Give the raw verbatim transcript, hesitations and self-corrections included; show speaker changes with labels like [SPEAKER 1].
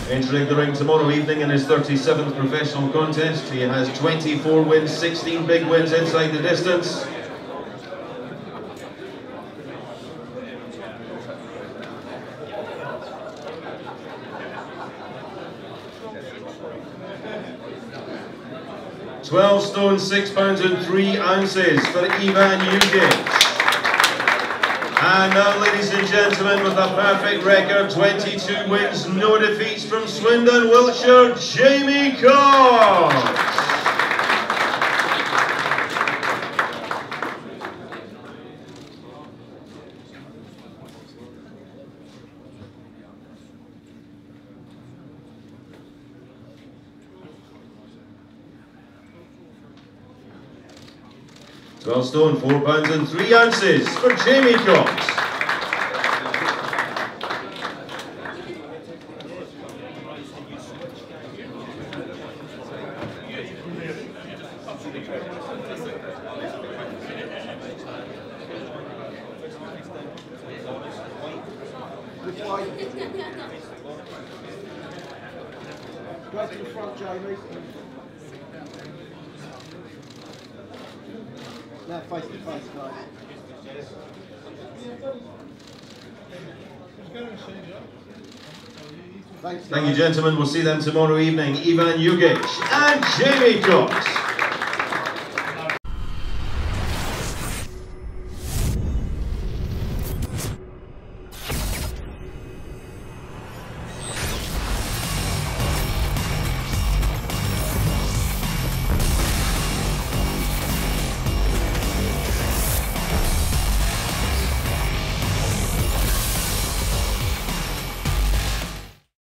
[SPEAKER 1] Entering the ring tomorrow evening in his thirty-seventh professional contest, he has twenty-four wins, sixteen big wins inside the distance. twelve stone, six pounds and three ounces for Ivan Jukic. And now, ladies and gentlemen, with a perfect record, twenty-two wins, no defeats from Swindon, Wiltshire, Jamie Cox. twelve stone, four pounds and three ounces for Jamie Cox.
[SPEAKER 2] Go to the front, Jamie. Now face to face, guys. Thanks,
[SPEAKER 1] Thank you, gentlemen. We'll see them tomorrow evening. Ivan Jukic and Jamie Cox.